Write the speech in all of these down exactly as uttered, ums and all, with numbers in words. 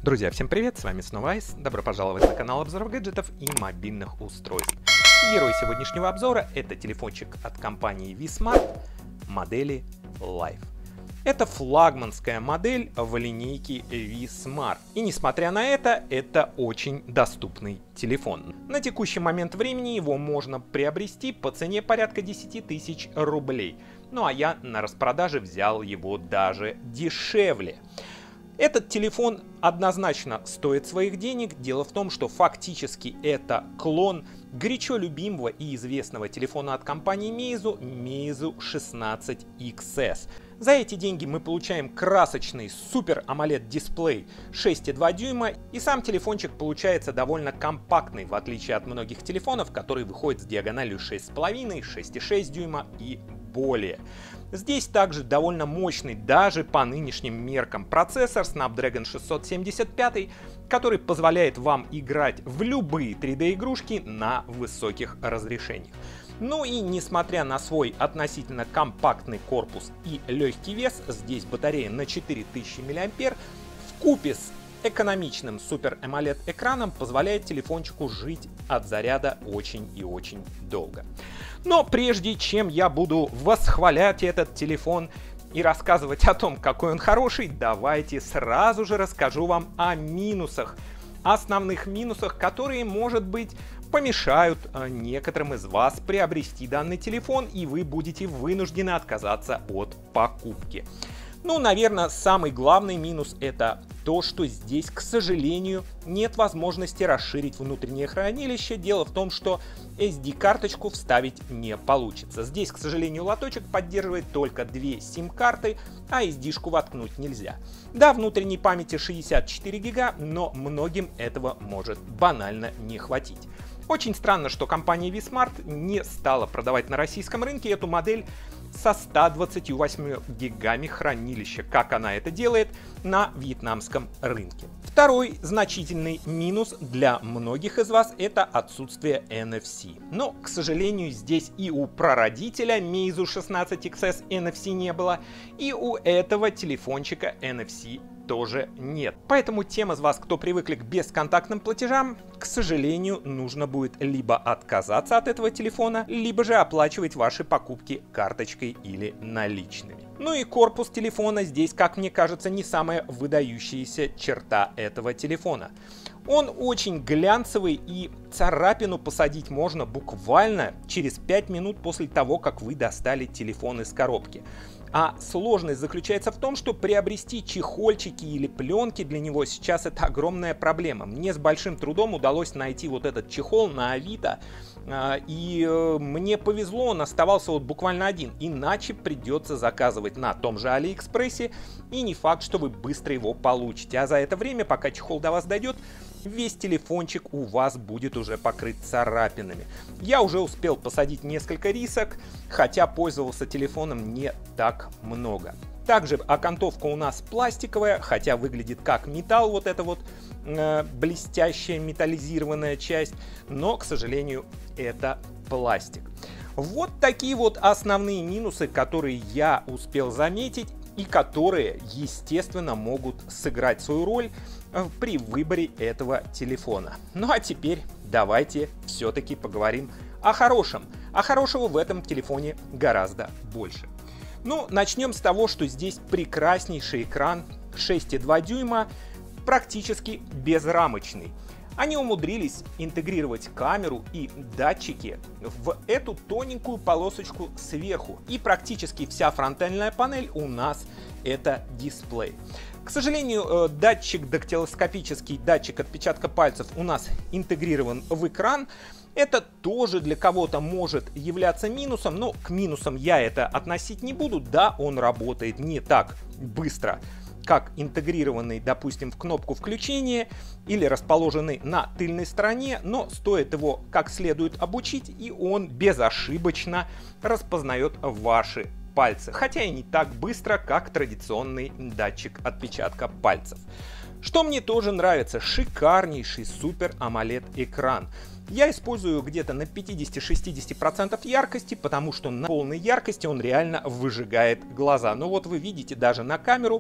Друзья, всем привет, с вами снова Айс. Добро пожаловать на канал обзоров гаджетов и мобильных устройств. Герой сегодняшнего обзора — это телефончик от компании V-Smart модели Life. Это флагманская модель в линейке V-Smart. И несмотря на это, это очень доступный телефон. На текущий момент времени его можно приобрести по цене порядка десяти тысяч рублей. Ну а я на распродаже взял его даже дешевле. Этот телефон однозначно стоит своих денег. Дело в том, что фактически это клон горячо любимого и известного телефона от компании Meizu Meizu шестнадцать икс эс. За эти деньги мы получаем красочный Super AMOLED дисплей шесть и два дюйма, и сам телефончик получается довольно компактный, в отличие от многих телефонов, которые выходят с диагональю шесть и пять, шесть и шесть дюйма и более. Здесь также довольно мощный даже по нынешним меркам процессор Snapdragon шестьсот семьдесят пять, который позволяет вам играть в любые три дэ игрушки на высоких разрешениях. Ну и несмотря на свой относительно компактный корпус и легкий вес, здесь батарея на четыре тысячи миллиампер, вкупе с экономичным Super AMOLED экраном позволяет телефончику жить от заряда очень и очень долго. Но прежде чем я буду восхвалять этот телефон и рассказывать о том, какой он хороший, давайте сразу же расскажу вам о минусах. Основных минусах, которые, может быть, помешают некоторым из вас приобрести данный телефон, и вы будете вынуждены отказаться от покупки. Ну, наверное, самый главный минус — это то, что здесь, к сожалению, нет возможности расширить внутреннее хранилище. Дело в том, что эс ди-карточку вставить не получится. Здесь, к сожалению, лоточек поддерживает только две сим-карты, а эс ди-шку воткнуть нельзя. Да, внутренней памяти шестьдесят четыре гига, но многим этого может банально не хватить. Очень странно, что компания V-Smart не стала продавать на российском рынке эту модель со ста двадцатью восьмью гигами хранилища, как она это делает на вьетнамском рынке. Второй значительный минус для многих из вас — это отсутствие эн эф си. Но, к сожалению, здесь и у прародителя Meizu шестнадцать икс эс эн эф си не было, и у этого телефончика эн эф си тоже нет. Поэтому тем из вас, кто привыкли к бесконтактным платежам, к сожалению, нужно будет либо отказаться от этого телефона, либо же оплачивать ваши покупки карточкой или наличными. Ну и корпус телефона здесь, как мне кажется, не самая выдающаяся черта этого телефона. Он очень глянцевый, и царапину посадить можно буквально через пять минут после того, как вы достали телефон из коробки. А сложность заключается в том, что приобрести чехольчики или пленки для него сейчас — это огромная проблема. Мне с большим трудом удалось найти вот этот чехол на Авито, и мне повезло, он оставался вот буквально один. Иначе придется заказывать на том же Алиэкспрессе, и не факт, что вы быстро его получите. А за это время, пока чехол до вас дойдет, весь телефончик у вас будет уже покрыт царапинами. Я уже успел посадить несколько рисок, хотя пользовался телефоном не так много. Также окантовка у нас пластиковая, хотя выглядит как металл, вот эта вот э, блестящая металлизированная часть, но, к сожалению, это пластик. Вот такие вот основные минусы, которые я успел заметить и которые, естественно, могут сыграть свою роль при выборе этого телефона. Ну а теперь давайте все-таки поговорим о хорошем. А хорошего в этом телефоне гораздо больше. Ну, начнем с того, что здесь прекраснейший экран шесть и два дюйма, практически безрамочный. Они умудрились интегрировать камеру и датчики в эту тоненькую полосочку сверху. И практически вся фронтальная панель у нас это дисплей. К сожалению, датчик дактилоскопический, датчик отпечатка пальцев у нас интегрирован в экран. Это тоже для кого-то может являться минусом, но к минусам я это относить не буду. Да, он работает не так быстро, как интегрированный, допустим, в кнопку включения или расположенный на тыльной стороне, но стоит его как следует обучить, и он безошибочно распознает ваши пальцы, хотя и не так быстро, как традиционный датчик отпечатка пальцев. Что мне тоже нравится — шикарнейший Super AMOLED экран. Я использую где-то на пятидесяти-шестидесяти процентах яркости, потому что на полной яркости он реально выжигает глаза. Но вот вы видите, даже на камеру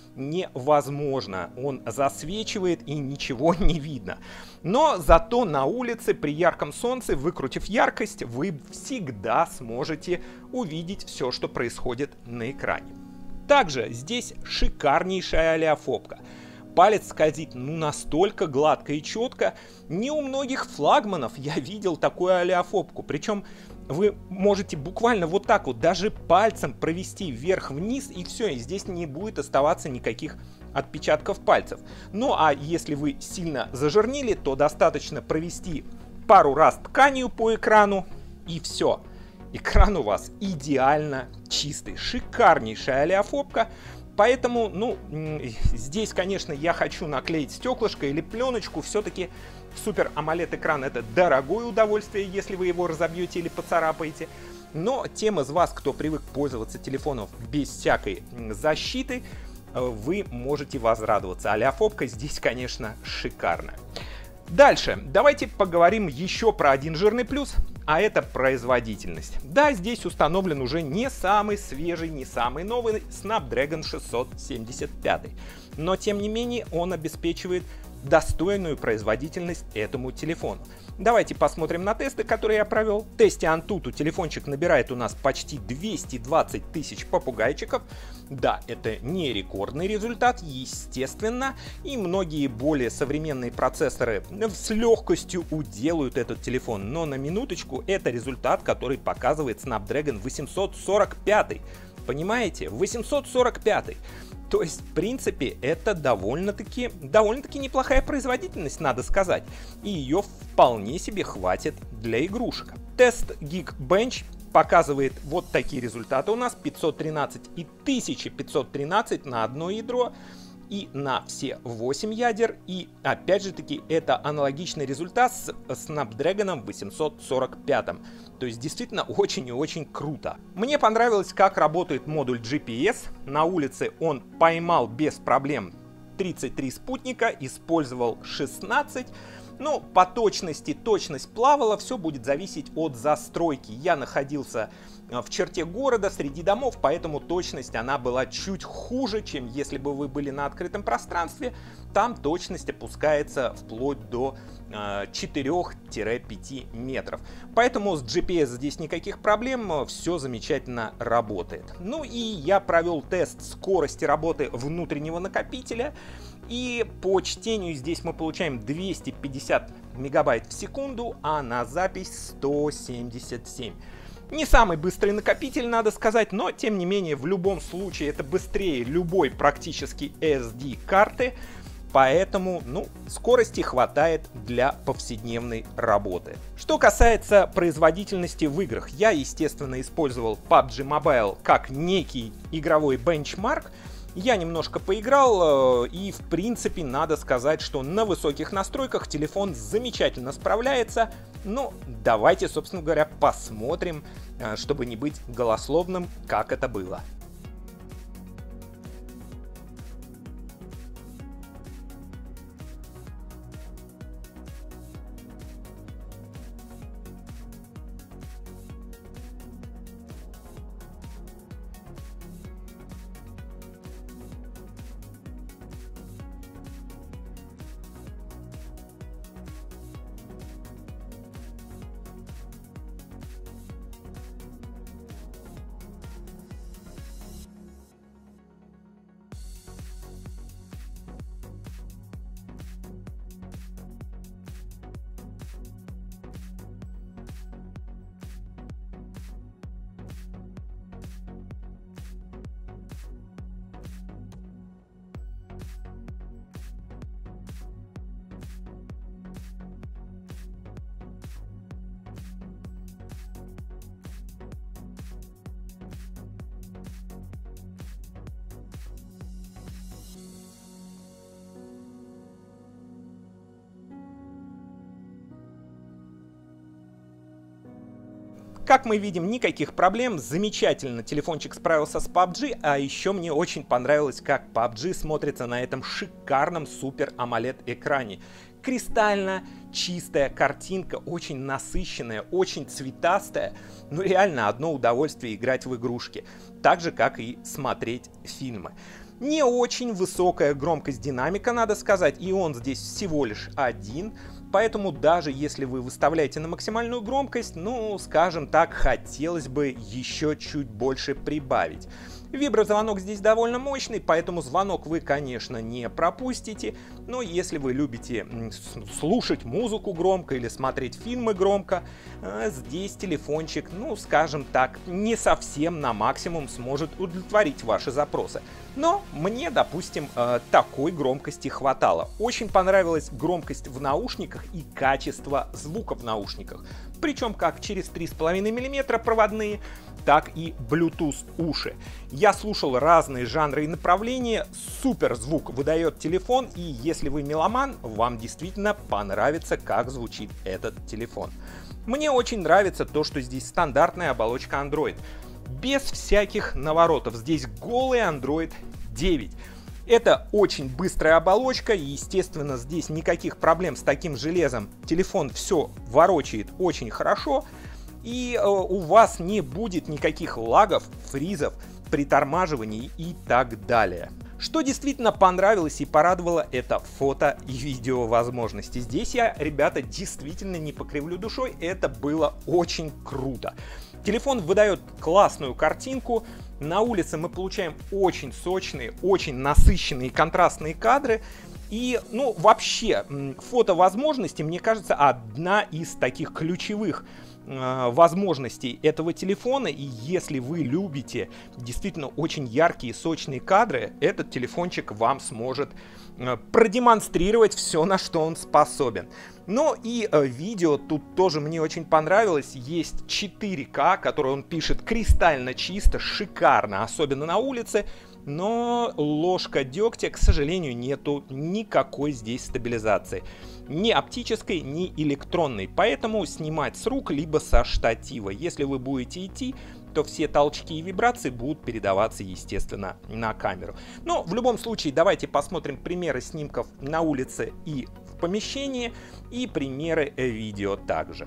невозможно. Он засвечивает и ничего не видно. Но зато на улице при ярком солнце, выкрутив яркость, вы всегда сможете увидеть все, что происходит на экране. Также здесь шикарнейшая олеофобка. Палец скользит ну настолько гладко и четко. Не у многих флагманов я видел такую олеофобку. Причем вы можете буквально вот так вот даже пальцем провести вверх-вниз, и все, и здесь не будет оставаться никаких отпечатков пальцев. Ну а если вы сильно зажирнили, то достаточно провести пару раз тканью по экрану, и все. Экран у вас идеально чистый. Шикарнейшая олеофобка. Поэтому, ну, здесь, конечно, я хочу наклеить стеклышко или пленочку. Все-таки Супер AMOLED экран — это дорогое удовольствие, если вы его разобьете или поцарапаете. Но тем из вас, кто привык пользоваться телефоном без всякой защиты, вы можете возрадоваться. Олеофобка здесь, конечно, шикарная. Дальше давайте поговорим еще про один жирный плюс, а это производительность. Да, здесь установлен уже не самый свежий, не самый новый Snapdragon шестьсот семьдесят пять, но тем не менее он обеспечивает достойную производительность этому телефону. Давайте посмотрим на тесты, которые я провел. В тесте Antutu телефончик набирает у нас почти двести двадцать тысяч попугайчиков. Да, это не рекордный результат, естественно, и многие более современные процессоры с легкостью уделают этот телефон, но на минуточку это результат, который показывает Snapdragon восемьсот сорок пять. Понимаете? восемьсот сорок пять. То есть, в принципе, это довольно-таки довольно-таки неплохая производительность, надо сказать. И ее вполне себе хватит для игрушек. Тест Geekbench показывает вот такие результаты у нас. пятьсот тринадцать и тысяча пятьсот тринадцать на одно ядро и на все восемь ядер. И опять же таки это аналогичный результат с Snapdragon восемьсот сорок пять. То есть действительно очень и очень круто. Мне понравилось, как работает модуль джи пи эс. На улице он поймал без проблем тридцать три спутника, использовал шестнадцать. Ну, по точности, точность плавала, все будет зависеть от застройки. Я находился в черте города, среди домов, поэтому точность она была чуть хуже, чем если бы вы были на открытом пространстве. Там точность опускается вплоть до э, четырёх-пяти метров. Поэтому с джи пи эс здесь никаких проблем, все замечательно работает. Ну и я провел тест скорости работы внутреннего накопителя. И по чтению здесь мы получаем двести пятьдесят мегабайт в секунду, а на запись сто семьдесят семь. Не самый быстрый накопитель, надо сказать, но тем не менее в любом случае это быстрее любой практически эс ди карты. Поэтому, ну, скорости хватает для повседневной работы. Что касается производительности в играх, я, естественно, использовал пабг Mobile как некий игровой бенчмарк. Я немножко поиграл, и в принципе надо сказать, что на высоких настройках телефон замечательно справляется. Но давайте, собственно говоря, посмотрим, чтобы не быть голословным, как это было. Как мы видим, никаких проблем, замечательно телефончик справился с пабг, а еще мне очень понравилось, как пабг смотрится на этом шикарном Супер AMOLED экране. Кристально чистая картинка, очень насыщенная, очень цветастая, ну реально одно удовольствие играть в игрушки, так же как и смотреть фильмы. Не очень высокая громкость динамика, надо сказать, и он здесь всего лишь один. Поэтому даже если вы выставляете на максимальную громкость, ну, скажем так, хотелось бы еще чуть больше прибавить. Виброзвонок здесь довольно мощный, поэтому звонок вы, конечно, не пропустите. Но если вы любите слушать музыку громко или смотреть фильмы громко, здесь телефончик, ну, скажем так, не совсем на максимум сможет удовлетворить ваши запросы. Но мне, допустим, такой громкости хватало. Очень понравилась громкость в наушниках и качество звука в наушниках. Причем как через три с половиной миллиметра проводные, так и Bluetooth уши. Я слушал разные жанры и направления, супер звук выдает телефон, и если вы меломан, вам действительно понравится, как звучит этот телефон. Мне очень нравится то, что здесь стандартная оболочка Android. Без всяких наворотов, здесь голый Android девять. Это очень быстрая оболочка, и, естественно, здесь никаких проблем с таким железом. Телефон все ворочает очень хорошо, и э, у вас не будет никаких лагов, фризов, притормаживаний и так далее. Что действительно понравилось и порадовало, это фото и видео возможности. Здесь я, ребята, действительно не покривлю душой, это было очень круто. Телефон выдает классную картинку. На улице мы получаем очень сочные, очень насыщенные контрастные кадры. И, ну, вообще, фотовозможности, мне кажется, одна из таких ключевых э, возможностей этого телефона. И если вы любите действительно очень яркие, сочные кадры, этот телефончик вам сможет э, продемонстрировать все, на что он способен. Ну и э, видео тут тоже мне очень понравилось. Есть четыре ка, которое он пишет кристально чисто, шикарно, особенно на улице. Но ложка дегтя, к сожалению, нету никакой здесь стабилизации. Ни оптической, ни электронной. Поэтому снимать с рук, либо со штатива. Если вы будете идти, то все толчки и вибрации будут передаваться, естественно, на камеру. Но в любом случае, давайте посмотрим примеры снимков на улице и в помещении, и примеры видео также.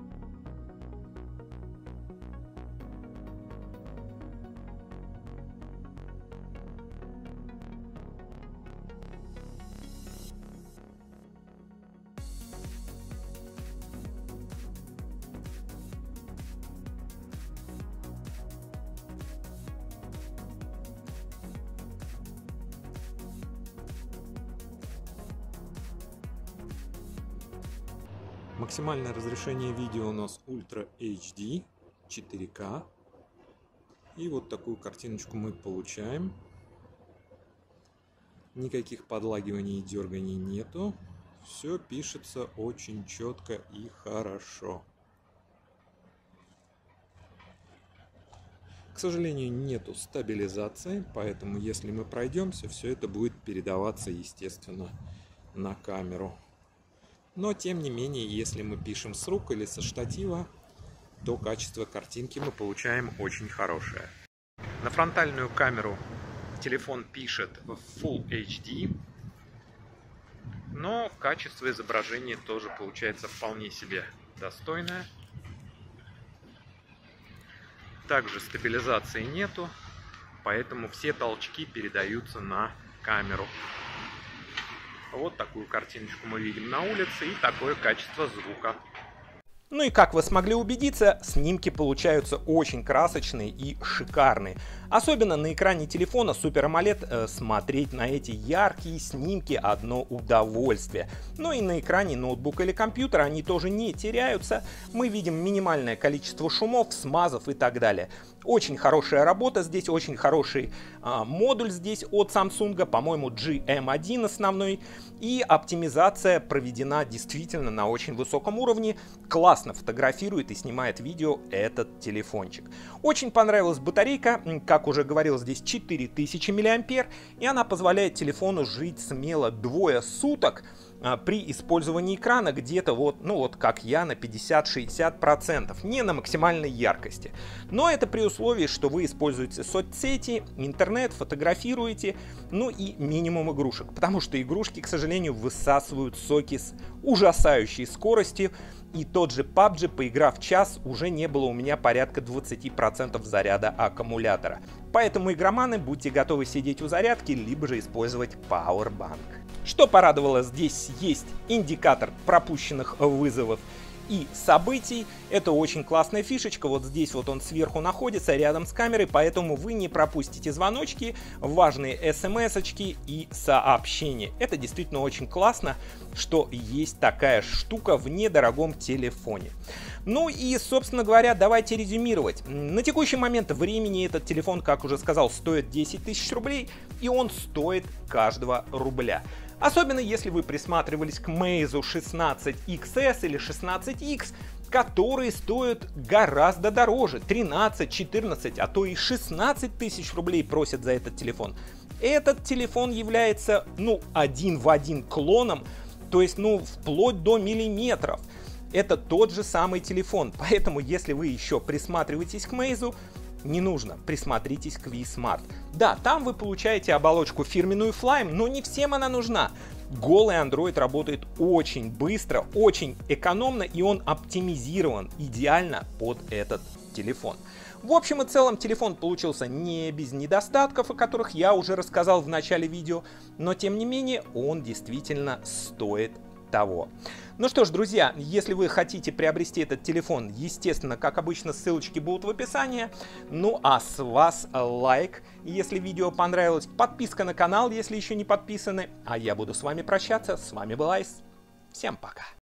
Максимальное разрешение видео у нас Ультра эйч ди четыре ка. И вот такую картиночку мы получаем. Никаких подлагиваний и дерганий нету. Все пишется очень четко и хорошо. К сожалению, нету стабилизации, поэтому если мы пройдемся, все это будет передаваться, естественно, на камеру. Но, тем не менее, если мы пишем с рук или со штатива, то качество картинки мы получаем очень хорошее. На фронтальную камеру телефон пишет в Full эйч ди, но качество изображения тоже получается вполне себе достойное. Также стабилизации нету, поэтому все толчки передаются на камеру. Вот такую картиночку мы видим на улице и такое качество звука. Ну и как вы смогли убедиться, снимки получаются очень красочные и шикарные. Особенно на экране телефона Super AMOLED э, смотреть на эти яркие снимки одно удовольствие. Но и на экране ноутбука или компьютера они тоже не теряются. Мы видим минимальное количество шумов, смазов и так далее. Очень хорошая работа здесь, очень хороший э, модуль здесь от Samsung, по-моему, джи эм один основной. И оптимизация проведена действительно на очень высоком уровне. Классно фотографирует и снимает видео этот телефончик. Очень понравилась батарейка, как уже говорил, здесь четыре тысячи миллиампер, и она позволяет телефону жить смело двое суток а, при использовании экрана где-то вот, ну вот как я, на пятьдесят-шестьдесят процентов, не на максимальной яркости. Но это при условии, что вы используете соцсети, интернет, фотографируете, ну и минимум игрушек, потому что игрушки, к сожалению, высасывают соки с ужасающей скоростью. и тот же пабджи, поиграв час, уже не было у меня порядка двадцати процентов заряда аккумулятора. Поэтому, игроманы, будьте готовы сидеть у зарядки, либо же использовать Powerbank. Что порадовало, здесь есть индикатор пропущенных вызовов и событий. Это очень классная фишечка. Вот здесь вот он сверху находится, рядом с камерой, поэтому вы не пропустите звоночки, важные смс-очки и сообщения. Это действительно очень классно, что есть такая штука в недорогом телефоне. Ну и, собственно говоря, давайте резюмировать. На текущий момент времени этот телефон, как уже сказал, стоит десять тысяч рублей, и он стоит каждого рубля. Особенно если вы присматривались к Meizu шестнадцать икс эс или шестнадцать икс, которые стоят гораздо дороже. тринадцать, четырнадцать, а то и шестнадцать тысяч рублей просят за этот телефон. Этот телефон является, ну, один в один клоном, то есть, ну, вплоть до миллиметров. Это тот же самый телефон, поэтому если вы еще присматриваетесь к Meizu, не нужно, присмотритесь к ви смарт. Да, там вы получаете оболочку фирменную Flyme, но не всем она нужна. Голый Android работает очень быстро, очень экономно, и он оптимизирован идеально под этот телефон. В общем и целом телефон получился не без недостатков, о которых я уже рассказал в начале видео, но тем не менее он действительно стоит того. Ну что ж, друзья, если вы хотите приобрести этот телефон, естественно, как обычно, ссылочки будут в описании. Ну а с вас лайк, если видео понравилось, подписка на канал, если еще не подписаны. А я буду с вами прощаться. С вами был Айс. Всем пока.